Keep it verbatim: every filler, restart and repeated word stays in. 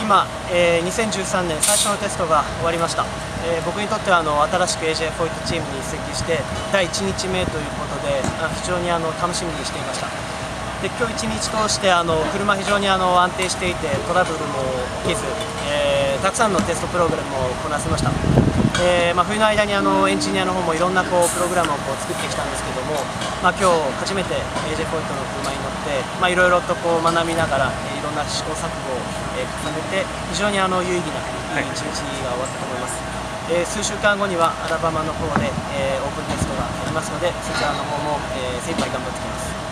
今、えー、にせんじゅうさんねん最初のテストが終わりました。えー、僕にとってはあの新しく エージェー フォイトチームに移籍してだいいちにちめということで、あ非常にあの楽しみにしていました。で今日いちにち通してあの車非常にあの安定していてトラブルも起きず、えー、たくさんのテストプログラムをこなせました。えーまあ、冬の間にあのエンジニアの方もいろんなこうプログラムをこう作ってきたんですけども、まあ、今日初めて エージェー フォイトの車に乗って、まあ、いろいろとこう学びながら、えー、いろんな試行錯誤を、えー、重ねて非常にあの有意義ないい一日が終わったと思います。えー、数週間後にはアラバマの方で、えー、オープンテストがありますので、そちらの方も、えー、精一杯頑張ってきます。